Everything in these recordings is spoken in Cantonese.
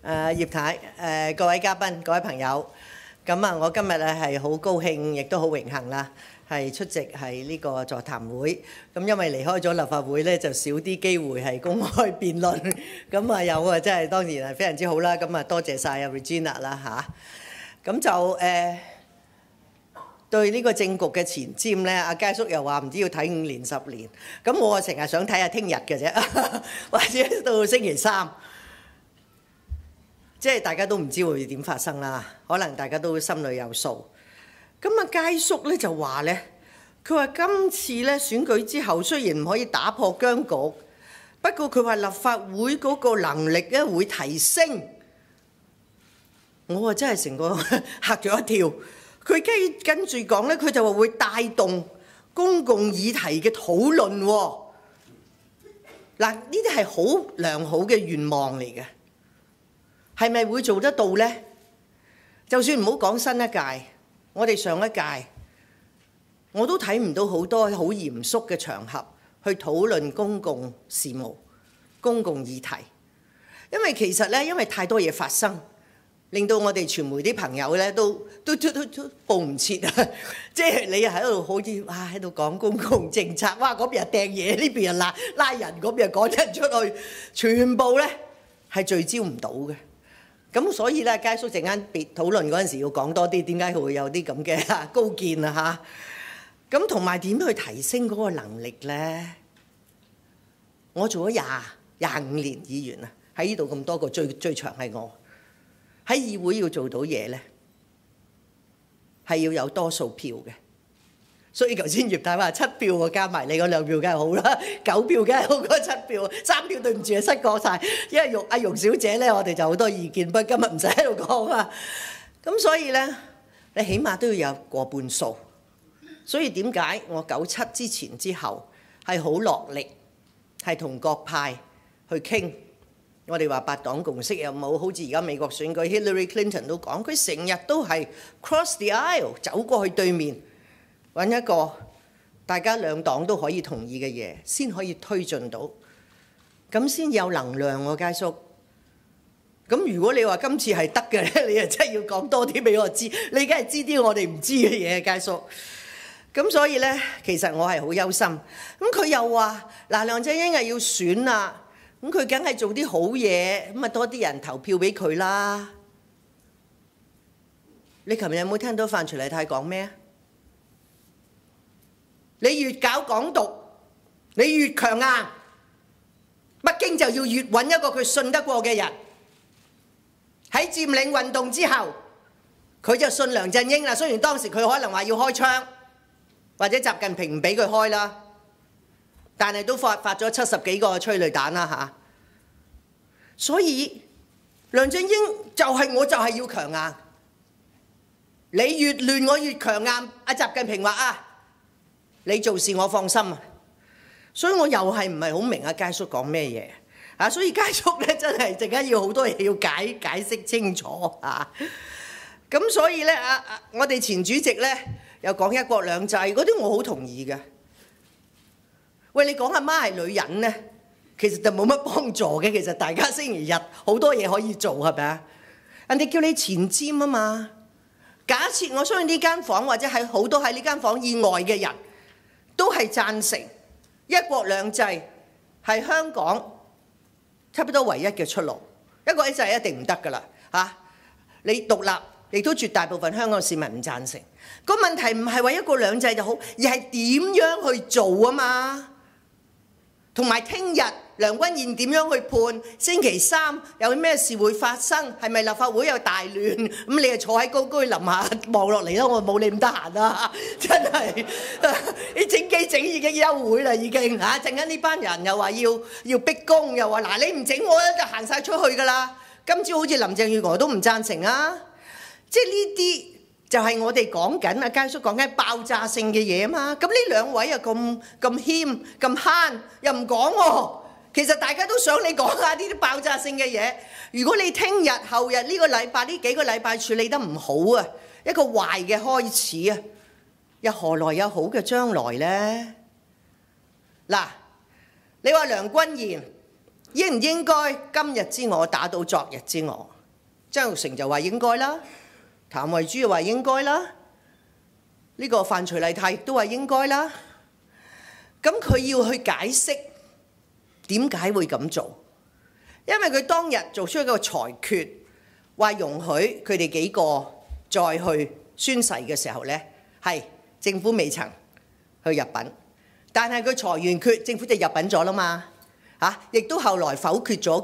葉太，各位嘉賓、各位朋友，咁我今日咧係好高興，亦都好榮幸啦，係出席係呢個座談會。咁因為離開咗立法會咧，就少啲機會係公開辯論。咁有啊，真係當然係非常之好啦。咁多謝晒Regina 啦嚇。咁就對呢個政局嘅前瞻咧，阿佳叔又話唔知要睇5年10年。咁我成日想睇下聽日嘅啫，或者到星期3。即係大家都唔知會點發生啦，可能大家都心裏有數。咁佳叔咧就話咧，佢話今次咧選舉之後，雖然唔可以打破僵局，不過佢話立法會嗰個能力咧會提升。我真係成個嚇咗一跳。佢跟住講咧，佢就話會帶動公共議題嘅討論喎。嗱，呢啲係好良好嘅願望嚟嘅。係咪會做得到呢？就算唔好講新一屆，我哋上一屆我都睇唔到好多好嚴肅嘅場合去討論公共事務、公共議題。因為其實呢，因為太多嘢發生，令到我哋傳媒啲朋友呢都報唔切啊！即係你喺度好似哇喺度講公共政策，哇嗰邊又掟嘢，呢邊又拉人，嗰邊又趕人出去，全部呢係聚焦唔到嘅。咁所以咧，佳叔陣間討論嗰陣時要講多啲，點解會有啲咁嘅高見啊嚇？咁同埋點去提升嗰個能力咧？我做咗25年議員啊，喺呢度咁多個最長係我喺議會要做到嘢咧，係要有多數票嘅。所以頭先葉太話7票我加埋你嗰2票梗係好啦，9票梗係好過7票，3票對唔住啊，失過晒。因為阿容小姐咧，我哋就好多意見，不過今日唔使喺度講啊。咁所以咧，你起碼都要有過半數。所以點解我97之前之後係好落力，係同各派去傾。我哋話8黨共識又冇，好似而家美國選舉 Hillary Clinton 都講，佢成日都係 cross the aisle 走過去對面。揾一個大家2黨都可以同意嘅嘢，先可以推進到，咁先有能量喎，佳叔。咁如果你話今次係得嘅咧，你就真係要講多啲俾我知，你梗係知啲我哋唔知嘅嘢，佳叔。咁所以咧，其實我係好憂心。咁佢又話嗱，梁振英係要選啦，咁佢梗係做啲好嘢，咁多啲人投票俾佢啦。你琴日有冇聽到范徐麗泰講咩啊？你越搞港獨，你越強硬，北京就要越揾一個佢信得過嘅人。喺佔領運動之後，佢就信梁振英啦。雖然當時佢可能話要開槍，或者習近平唔俾佢開啦，但係都發咗70幾個催淚彈啦嚇。所以梁振英我就係要強硬。你越亂我越強硬。阿習近平話啊，你做事我放心啊，所以我又係唔係好明阿佳叔講咩嘢啊？所以佳叔咧真係陣間要好多嘢要解釋清楚啊！咁所以咧我哋前主席咧又講一國兩制嗰啲，我好同意嘅。喂，你講阿媽係女人咧，其實就冇乜幫助嘅。其實大家星期日好多嘢可以做，係咪啊？人哋叫你前瞻啊嘛。假設我相信呢間房或者係好多喺呢間房以外嘅人，都係贊成一國兩制係香港差不多唯一嘅出路。一國一制一定唔得㗎啦嚇！你獨立亦都絕大部分香港市民唔贊成。個問題唔係話一國兩制就好，而係點樣去做啊嘛。同埋聽日梁君彥點樣去判？星期3有咩事會發生？係咪立法會有大亂？咁你就坐喺高居林下望落嚟咯。我冇你咁得閒啦，真係你整機整已經休會啦，已經嚇。陣間呢班人又話要逼宮，又話嗱你唔整我咧就行晒出去㗎啦。今朝好似林鄭月娥都唔贊成啊。即係呢啲就係我哋講緊阿佳叔講緊爆炸性嘅嘢啊嘛。咁呢兩位又咁謙咁慳，又唔講喎。其實大家都想你講下呢啲爆炸性嘅嘢。如果你聽日、後日呢個禮拜呢幾個禮拜處理得唔好啊，一個壞嘅開始啊，又何來有好嘅將來呢？嗱，你話梁君彥應唔應該今日之我打倒昨日之我？ 曾鈺成就話應該啦，譚慧珠又話應該啦，呢個范徐麗泰亦都話應該啦。咁佢要去解釋點解會咁做，因為佢當日做出一個裁決，話容許佢哋幾個再去宣誓嘅時候呢，係政府未曾去入稟，但係佢裁完決，政府就入稟咗啦嘛。亦都後來否決咗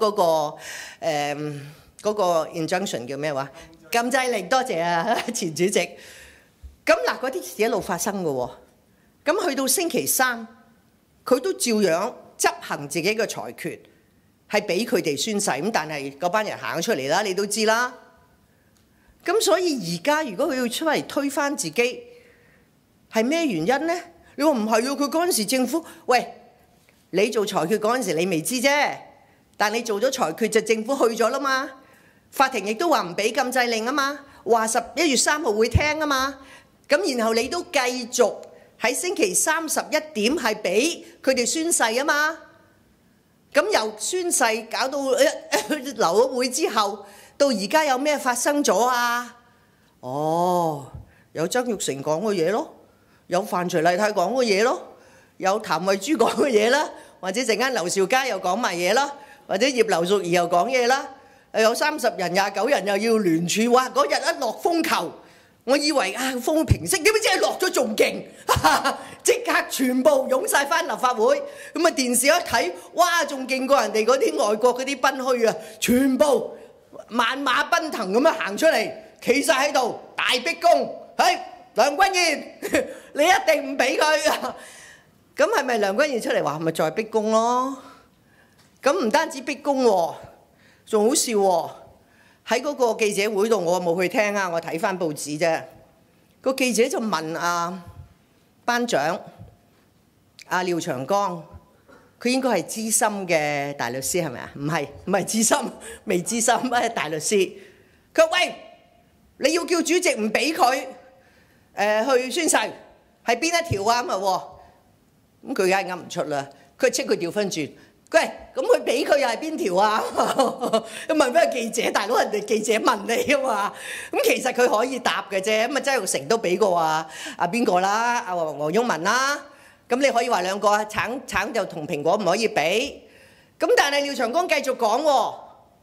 嗰個 injunction 叫咩話？禁制令。多謝啊，前主席。咁嗱，嗰啲事一路發生嘅喎。咁去到星期三，佢都照樣執行自己嘅裁決，係俾佢哋宣誓。咁但係嗰班人行咗出嚟啦，你都知啦。咁所以而家如果佢要出嚟推翻自己，係咩原因呢？你話唔係喎，佢嗰陣時政府，喂，你做裁決嗰陣時你未知啫，但你做咗裁決就政府去咗啦嘛。法庭亦都話唔俾禁制令啊嘛，話11月3號會聽啊嘛。咁然後你都繼續喺星期三11點係俾佢哋宣誓啊嘛。咁由宣誓搞到流咗會之後，到而家有咩發生咗啊？哦，有曾鈺成講嘅嘢咯，有范徐麗泰講嘅嘢咯，有譚慧珠講嘅嘢啦，或者陣間劉兆佳又講埋嘢啦，或者葉劉淑儀又講嘢啦，有30人29人又要聯署，哇！嗰日一落風球，我以為風平息，點知落咗仲勁，即刻全部湧晒翻立法會，咁電視一睇，哇！仲勁過人哋嗰啲外國嗰啲賓虛啊，全部萬馬奔騰咁樣行出嚟，企晒喺度大逼宮，梁君彥，你一定唔俾佢啊！咁係咪梁君彥出嚟話咪再逼宮咯？咁唔單止逼宮喎，仲好笑喎！喺嗰個記者會度，我冇去聽啊，我睇翻報紙啫。個記者就問班長廖長江，佢應該係資深嘅大律師係咪啊？唔係資深，未資深大律師。佢話：喂，你要叫主席唔俾佢去宣誓，係邊一條啊？咁佢梗係噏唔出啦。佢即佢調翻轉，喂，咁佢俾佢又係邊條啊？問翻個記者，大佬人哋記者問你啊嘛。咁其實佢可以答嘅啫。咁曾鈺成都俾過邊個啦？黃毓民啦。咁你可以話兩個啊，橙就同蘋果唔可以比。咁但係廖長江繼續講喎，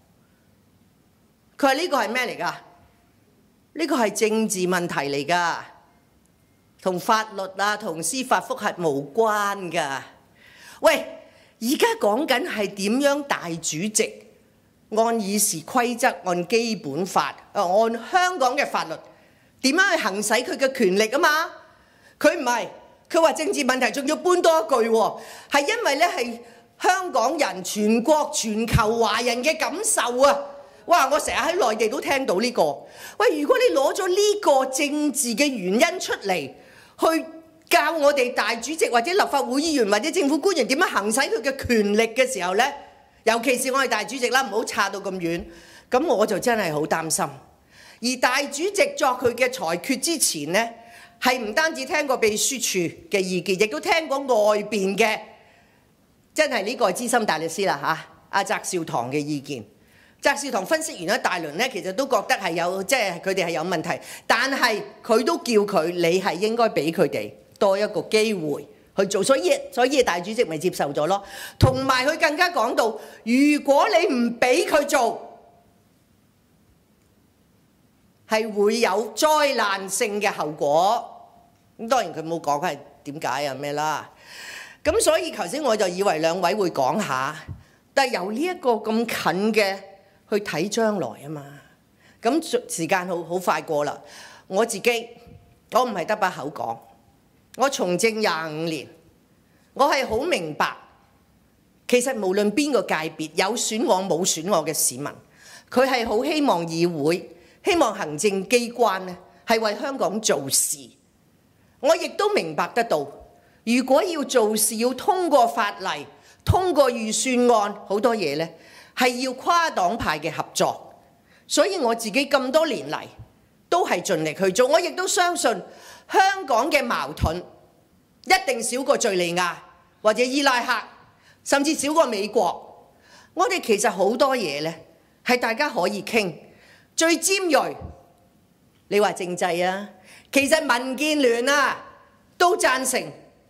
佢話呢個係咩嚟㗎？呢個係政治問題嚟㗎，同法律同司法覆核無關㗎。喂，而家講緊係點樣大主席按議事規則、按基本法、按香港嘅法律點樣去行使佢嘅權力啊嘛？佢唔係。佢話政治問題仲要搬多一句喎，係因為咧係香港人、全國全球華人嘅感受啊！哇！我成日喺內地都聽到呢個。喂，如果你攞咗呢個政治嘅原因出嚟，去教我哋大主席或者立法會議員或者政府官員點樣行使佢嘅權力嘅時候咧，尤其是我係大主席啦，唔好差到咁遠，咁我就真係好擔心。而大主席作佢嘅裁決之前咧，係唔單止聽過秘書處嘅意見，亦都聽過外邊嘅，真係呢個係資深大律師啦阿翟紹唐嘅意見。翟紹唐分析完一大輪咧，其實都覺得係有即係佢哋係有問題，但係佢都叫佢你係應該俾佢哋多一個機會去做，所以大主席咪接受咗咯。同埋佢更加講到，如果你唔俾佢做，係會有災難性嘅後果。咁當然佢冇講係點解啊咩啦。咁所以頭先我就以為兩位會講下，但係由呢一個咁近嘅去睇將來啊嘛。咁時間好快過啦。我自己我唔係得把口講，我從政25年，我係好明白，其實無論邊個界別有選我冇選我嘅市民，佢係好希望議會、希望行政機關咧係為香港做事。我亦都明白得到，如果要做事，要通過法例、通過預算案，好多嘢呢係要跨黨派嘅合作。所以我自己咁多年嚟都係盡力去做。我亦都相信香港嘅矛盾一定少過敍利亞或者伊拉克，甚至少過美國。我哋其實好多嘢呢係大家可以傾。 最尖鋭。你話政制啊，其實民建聯啊都贊成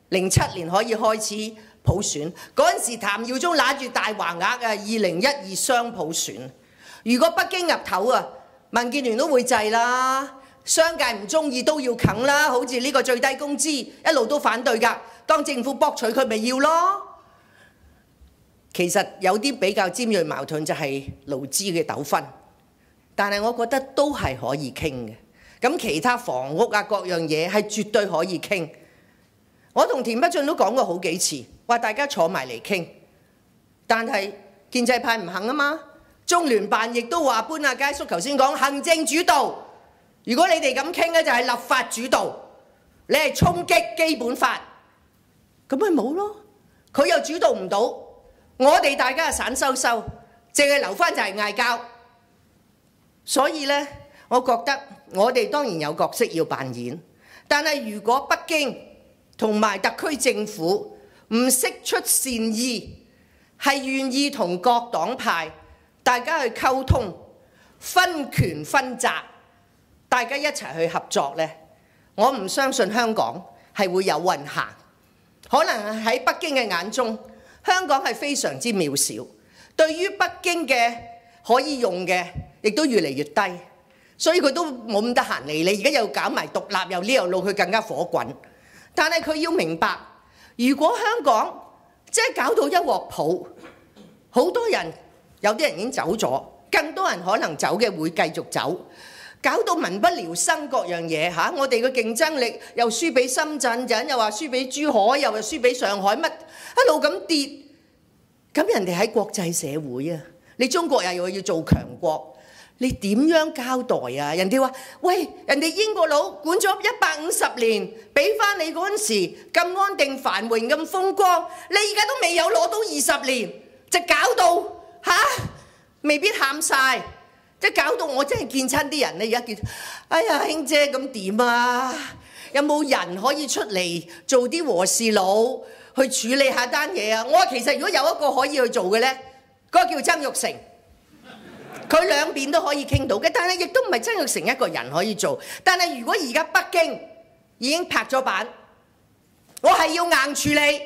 07年可以開始普選。嗰陣時譚耀宗揦住大橫額啊，2012雙普選。如果北京入頭啊，民建聯都會制啦。商界唔中意都要啃啦，好似呢個最低工資一路都反對㗎。當政府博取佢咪要咯。其實有啲比較尖鋭矛盾就係勞資嘅糾紛，但係我覺得都係可以傾嘅。咁其他房屋啊各樣嘢係絕對可以傾。我同田北俊都講過好幾次，話大家坐埋嚟傾，但係建制派唔肯啊嘛。中聯辦亦都話搬阿佳叔頭先講行政主導，如果你哋咁傾咧就係立法主導，你係衝擊基本法，咁咪冇咯。佢又主導唔到，我哋大家係散收收，淨係留翻就係嗌交。所以咧，我覺得我哋當然有角色要扮演，但係如果北京同埋特區政府唔釋出善意，係願意同各黨派大家去溝通、分權分責，大家一齊去合作呢，我唔相信香港係會有運行。可能喺北京嘅眼中，香港係非常之渺小，對於北京嘅可以用嘅，亦都越嚟越低。所以佢都冇咁得閒理你，而家又搞埋獨立，又呢又路，佢更加火滾。但係佢要明白，如果香港即係搞到一鑊泡，好多人有啲人已經走咗，更多人可能走嘅會繼續走，搞到民不聊生各樣嘢嚇。我哋嘅競爭力又輸俾深圳，人又話輸俾珠海，又話輸俾上海，乜一路咁跌。咁人哋喺國際社會啊，你中國又要做強國。你點樣交代啊？人哋話：喂，人哋英國佬管咗150年，俾翻你嗰陣時咁安定繁榮咁風光，你而家都未有攞到20年，就搞到未必喊晒，即係搞到我真係見親啲人咧，而家見，哎呀，兄姐咁點啊？有冇人可以出嚟做啲和事佬去處理下單嘢啊？我話其實如果有一個可以去做嘅咧，嗰個叫曾鈺成。佢兩邊都可以傾到嘅，但係亦都唔係曾鈺成一個人可以做。但係如果而家北京已經拍咗板，我係要硬處理，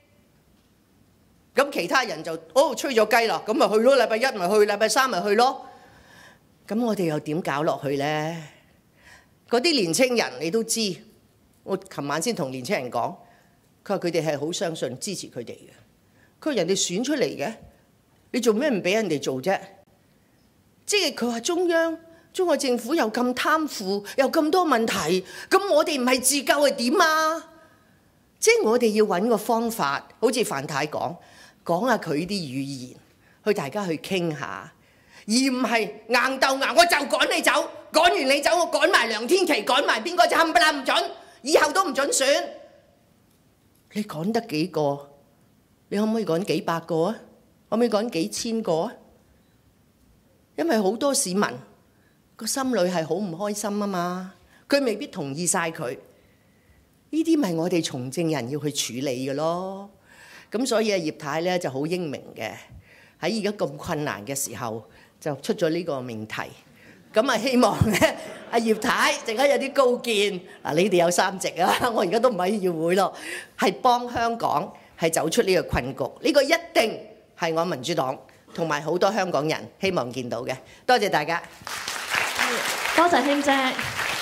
咁其他人就吹咗雞啦，咁咪去咯，禮拜一咪去，禮拜三咪去咯。咁我哋又點搞落去呢？嗰啲年青人你都知，我琴晚先同年青人講，佢話佢哋係好相信支持佢哋嘅。佢話人哋選出嚟嘅，你做咩唔俾人哋做啫？即係佢話中國政府又咁貪腐，又咁多問題，咁我哋唔係自救係點啊？即係我哋要揾個方法，好似范太講下佢啲語言，去大家去傾下，而唔係硬鬥硬，我就趕你走，趕完你走，我趕埋梁天琦，趕埋邊個就冚唪唥唔準，以後都唔準選。你趕得幾個？你可唔可以趕幾百個啊？可唔可以趕幾千個啊？因為好多市民個心裏係好唔開心啊嘛，佢未必同意晒佢。呢啲咪我哋從政人要去處理嘅咯。咁所以葉太咧就好英明嘅，喺而家咁困難嘅時候就出咗呢個命題。咁啊希望咧阿葉太陣間有啲高見，嗱你哋有3席啊，我而家都唔喺議會咯，係幫香港係走出呢個困局。呢個一定係我民主黨同埋好多香港人希望見到嘅。多謝大家。 多謝卿姐。